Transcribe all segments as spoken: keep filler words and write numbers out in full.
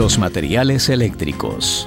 Los materiales eléctricos.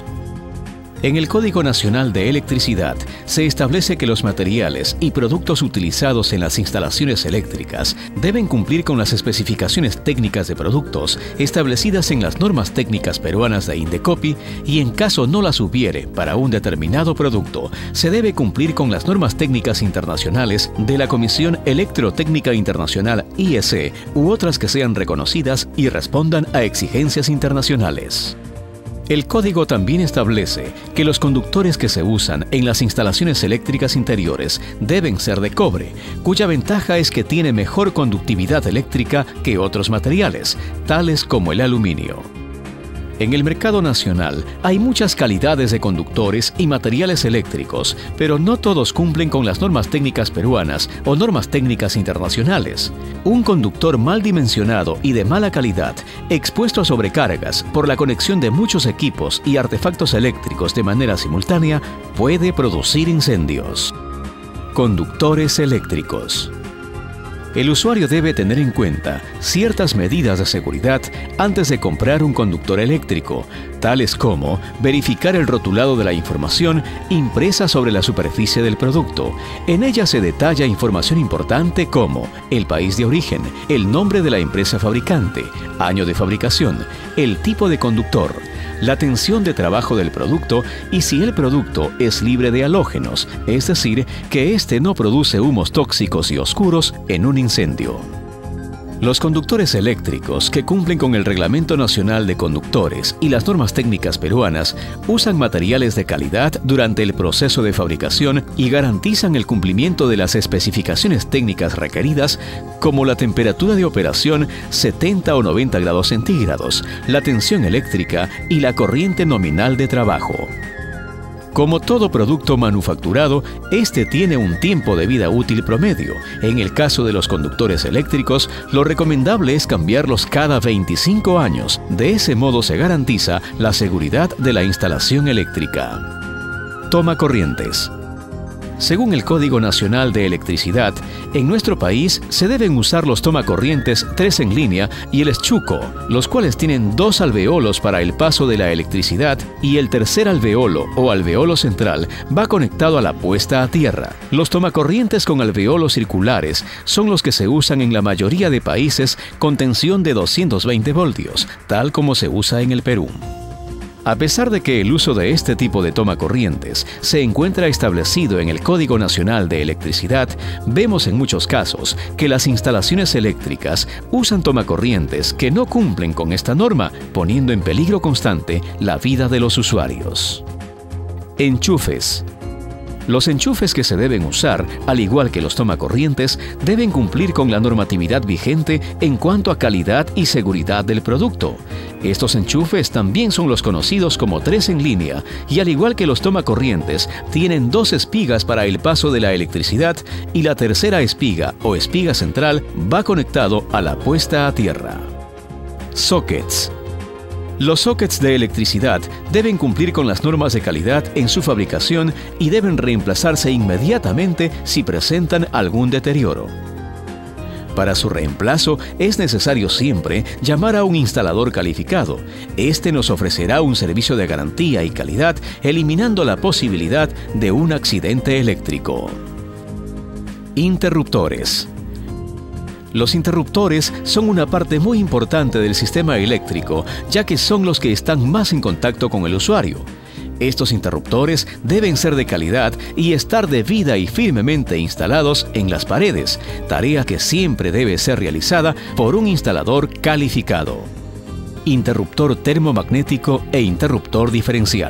En el Código Nacional de Electricidad se establece que los materiales y productos utilizados en las instalaciones eléctricas deben cumplir con las especificaciones técnicas de productos establecidas en las normas técnicas peruanas de INDECOPI y, en caso no las hubiere para un determinado producto, se debe cumplir con las normas técnicas internacionales de la Comisión Electrotécnica Internacional I E C u otras que sean reconocidas y respondan a exigencias internacionales. El código también establece que los conductores que se usan en las instalaciones eléctricas interiores deben ser de cobre, cuya ventaja es que tiene mejor conductividad eléctrica que otros materiales, tales como el aluminio. En el mercado nacional hay muchas calidades de conductores y materiales eléctricos, pero no todos cumplen con las normas técnicas peruanas o normas técnicas internacionales. Un conductor mal dimensionado y de mala calidad, expuesto a sobrecargas por la conexión de muchos equipos y artefactos eléctricos de manera simultánea, puede producir incendios. Conductores eléctricos. El usuario debe tener en cuenta ciertas medidas de seguridad antes de comprar un conductor eléctrico, tales como verificar el rotulado de la información impresa sobre la superficie del producto. En ella se detalla información importante como el país de origen, el nombre de la empresa fabricante, año de fabricación, el tipo de conductor, la tensión de trabajo del producto y si el producto es libre de halógenos, es decir, que éste no produce humos tóxicos y oscuros en un incendio. Los conductores eléctricos que cumplen con el Reglamento Nacional de Conductores y las normas técnicas peruanas usan materiales de calidad durante el proceso de fabricación y garantizan el cumplimiento de las especificaciones técnicas requeridas, como la temperatura de operación setenta o noventa grados centígrados, la tensión eléctrica y la corriente nominal de trabajo. Como todo producto manufacturado, este tiene un tiempo de vida útil promedio. En el caso de los conductores eléctricos, lo recomendable es cambiarlos cada veinticinco años. De ese modo se garantiza la seguridad de la instalación eléctrica. Toma corrientes. Según el Código Nacional de Electricidad, en nuestro país se deben usar los tomacorrientes tres en línea y el estuco, los cuales tienen dos alveolos para el paso de la electricidad y el tercer alveolo o alveolo central va conectado a la puesta a tierra. Los tomacorrientes con alveolos circulares son los que se usan en la mayoría de países con tensión de doscientos veinte voltios, tal como se usa en el Perú. A pesar de que el uso de este tipo de tomacorrientes se encuentra establecido en el Código Nacional de Electricidad, vemos en muchos casos que las instalaciones eléctricas usan tomacorrientes que no cumplen con esta norma, poniendo en peligro constante la vida de los usuarios. Enchufes. Los enchufes que se deben usar, al igual que los tomacorrientes, deben cumplir con la normatividad vigente en cuanto a calidad y seguridad del producto. Estos enchufes también son los conocidos como tres en línea y, al igual que los tomacorrientes, tienen dos espigas para el paso de la electricidad y la tercera espiga o espiga central va conectado a la puesta a tierra. Sockets. Los sockets de electricidad deben cumplir con las normas de calidad en su fabricación y deben reemplazarse inmediatamente si presentan algún deterioro. Para su reemplazo es necesario siempre llamar a un instalador calificado. Este nos ofrecerá un servicio de garantía y calidad, eliminando la posibilidad de un accidente eléctrico. Interruptores. Los interruptores son una parte muy importante del sistema eléctrico, ya que son los que están más en contacto con el usuario. Estos interruptores deben ser de calidad y estar debida y firmemente instalados en las paredes, tarea que siempre debe ser realizada por un instalador calificado. Interruptor termomagnético e interruptor diferencial.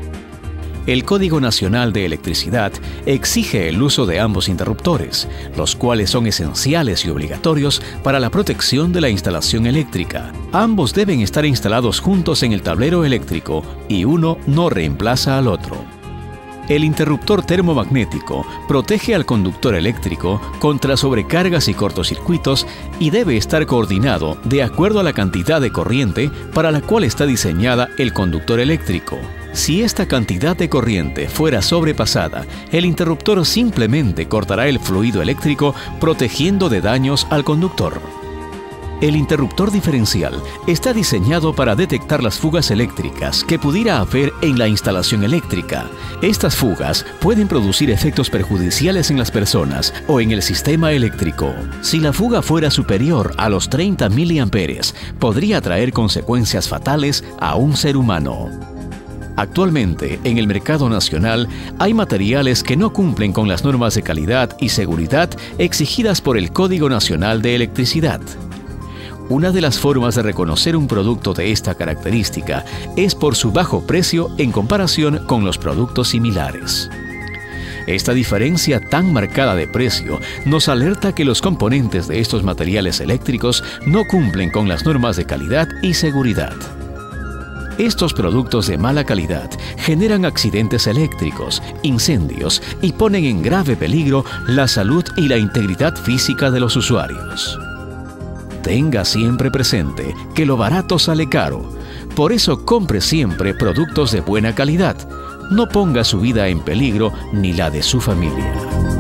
El Código Nacional de Electricidad exige el uso de ambos interruptores, los cuales son esenciales y obligatorios para la protección de la instalación eléctrica. Ambos deben estar instalados juntos en el tablero eléctrico y uno no reemplaza al otro. El interruptor termomagnético protege al conductor eléctrico contra sobrecargas y cortocircuitos y debe estar coordinado de acuerdo a la cantidad de corriente para la cual está diseñada el conductor eléctrico. Si esta cantidad de corriente fuera sobrepasada, el interruptor simplemente cortará el fluido eléctrico, protegiendo de daños al conductor. El interruptor diferencial está diseñado para detectar las fugas eléctricas que pudiera haber en la instalación eléctrica. Estas fugas pueden producir efectos perjudiciales en las personas o en el sistema eléctrico. Si la fuga fuera superior a los treinta miliamperes, podría traer consecuencias fatales a un ser humano. Actualmente, en el mercado nacional, hay materiales que no cumplen con las normas de calidad y seguridad exigidas por el Código Nacional de Electricidad. Una de las formas de reconocer un producto de esta característica es por su bajo precio en comparación con los productos similares. Esta diferencia tan marcada de precio nos alerta que los componentes de estos materiales eléctricos no cumplen con las normas de calidad y seguridad. Estos productos de mala calidad generan accidentes eléctricos, incendios y ponen en grave peligro la salud y la integridad física de los usuarios. Tenga siempre presente que lo barato sale caro. Por eso compre siempre productos de buena calidad. No ponga su vida en peligro ni la de su familia.